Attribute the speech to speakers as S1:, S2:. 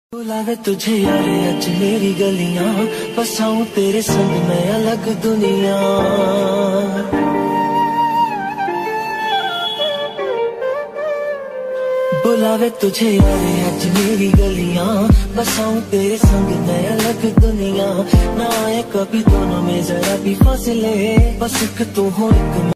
S1: बुलावे तुझे यारे अज मेरी गलियां, बसाऊं तेरे संग मैं अलग दुनिया। बुलावे तुझे यारे अज मेरी गलियां, बसाऊं तेरे संग मैं अलग दुनिया। ना आए कभी दोनों में जरा भी फासले, बस एक तू हो एक